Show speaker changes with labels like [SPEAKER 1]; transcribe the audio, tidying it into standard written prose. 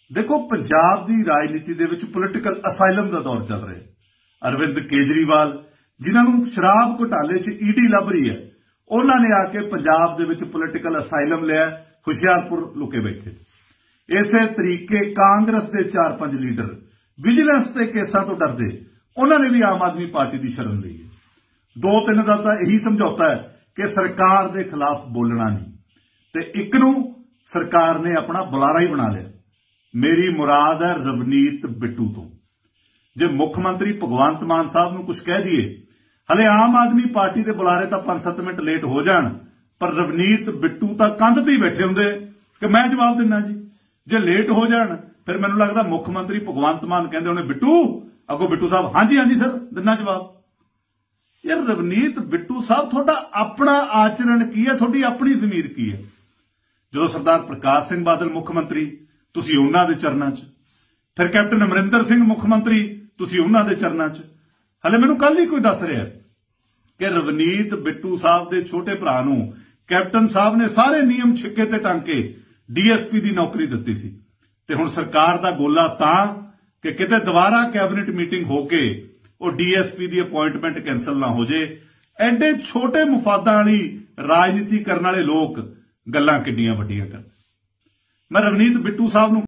[SPEAKER 1] देखो पंजाब की राजनीति दे विच पोलिटिकल असाइलम का दौर चल रहा है। अरविंद केजरीवाल जिन्होंने शराब घोटाले च ईडी लभ रही है, उन्होंने आके पंजाब दे विच पोलिटिकल असाइलम लिया, हुशियारपुर लुके बैठे। इस तरीके कांग्रेस के 4-5 लीडर विजिलेंस के केसां तो डरदे उन्होंने भी आम आदमी पार्टी की शरण ली है। 2-3 का तो यही समझौता है कि सरकार के खिलाफ बोलना नहीं, तो एक नूं सरकार ने अपना बुलारा ही बना लिया। मेरी मुराद है रवनीत बिट्टू तो। जे मुख्यमंत्री भगवंत मान साहब नूं कुछ कह दिए, हले आम आदमी पार्टी के बुलारे तो 5-7 मिनट लेट हो जान, पर रवनीत बिट्टू तो कंध ते ही बैठे होंदे कि मैं जवाब दिना जी। जे लेट हो जान फिर मैनूं लगदा मुख्यमंत्री भगवंत मान कहंदे होणे बिट्टू, अगों बिट्टू साहब हाँ जी सर दिना जवाब। यार रवनीत बिट्टू साहब तुहाडा अपना आचरण की है, तुहाडी अपनी ज़मीर की है? जो सरदार प्रकाश सिंह बादल मुख्यमंत्री, तुसीं उन्हां दे चरनां च, फिर कैप्टन अमरिंदर सिंह मुख्यमंत्री, तुसीं उन्हां दे चरनां च। हले मैनूं कल ही कोई दस रहा है कि रवनीत बिट्टू साहब के छोटे भरा नूं कैप्टन साहब ने सारे नियम छिक्के ते टांके डीएसपी की नौकरी दित्ती सी, ते हुण सरकार दा गोला तां कि किते दोबारा कैबिनेट मीटिंग होके वो डीएसपी की अपॉइंटमेंट कैंसल ना हो जाए। एडे छोटे मुफादां वाली राजनीति करने वाले लोग गल्लां किड्डियां वड्डियां कर। मैं रवनीत बिट्टू साहब नूं